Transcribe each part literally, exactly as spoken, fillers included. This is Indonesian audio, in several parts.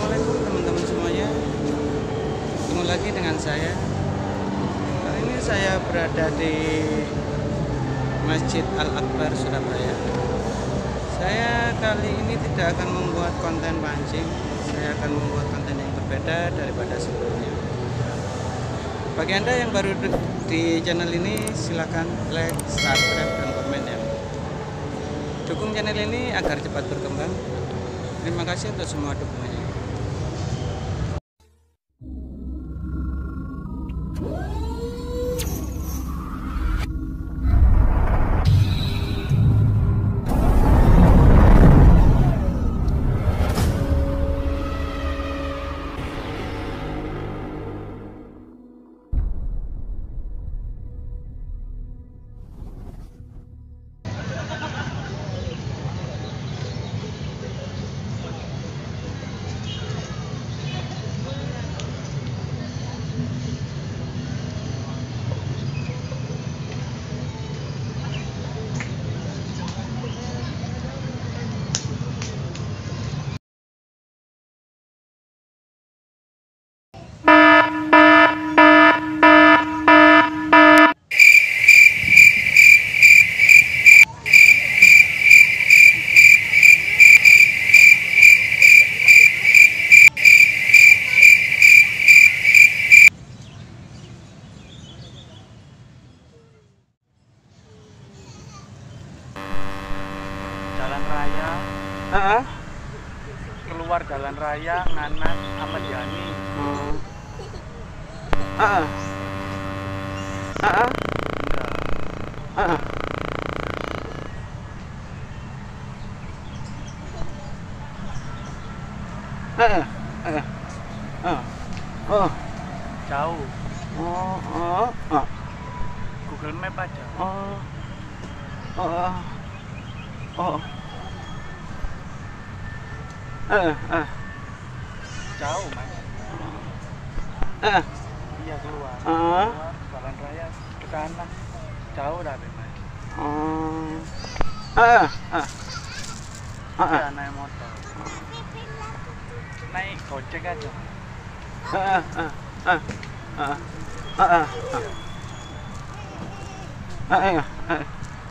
Assalamualaikum teman-teman semuanya. Ketemu lagi dengan saya. Kali ini saya berada di Masjid Al-Akbar Surabaya. Saya kali ini tidak akan membuat konten pancing. Saya akan membuat konten yang berbeda daripada sebelumnya. Bagi Anda yang baru di channel ini, silakan like, subscribe, dan komen ya. Dukung channel ini agar cepat berkembang. Terima kasih untuk semua dukungannya. Jalan raya, Uh-uh. keluar jalan raya Nanas Ahmad Yani. Uh-uh. Uh-uh. Enggak. Uh-uh. Uh-uh. Uh-uh. Uh. Oh. Jauh. Oh. Oh. Oh. Google Map aja. Oh. Oh. Oh. Uh. Uh. Jauh, Mas. Uh. Iya, keluar. Uh. Keluar jalan raya ke sana. Jauh tapi, Mas. Oh. Uh. Uh. Iya, naik motor. Naik Gojek aja. Uh. Uh. Uh. Uh. Uh. Uh. Uh. Uh.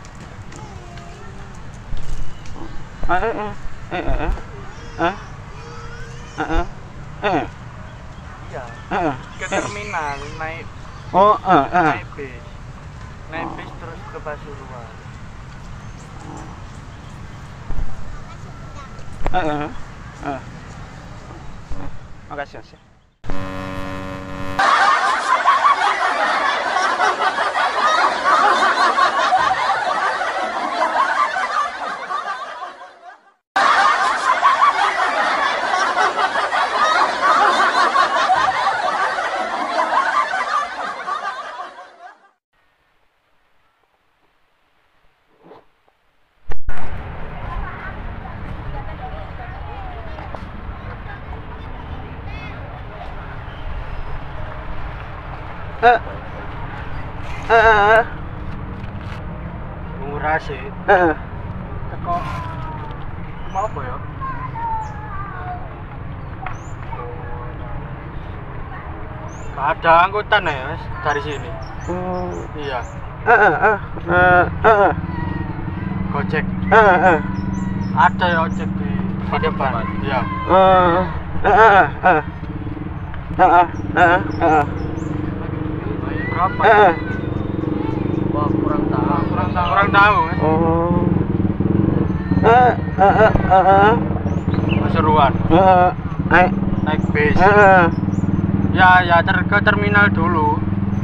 Uh, uh, uh, uh, uh, uh, uh, Iya. uh, Ke terminal naik oh, uh, uh, naik bis. Naik bis terus ke Pasuruan. uh, uh, uh. Makasih, Mas. Eh, eh, Murah sih. eh, Teko mau apa ya? Gak ada angkutan ya, Mas, dari sini. oh, Iya, eh, eh, eh, eh, eh, Gojek. eh, eh, Ada ya ojek di, di depan. Iya. eh, eh, eh, eh, eh, eh, eh, Berapa? eh, Wah, kurang tahu. Kurang tahu. Kurang tahu, Mas. oh, eh, eh, eh, eh, eh, Pasuruan. eh, naik, Naik bis. eh, eh, Ya, ya ter ke terminal dulu.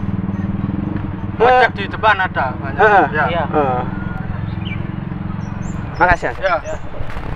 Ojek di depan ada banyak. eh, Ya. eh. Makasih, Mas. Ya.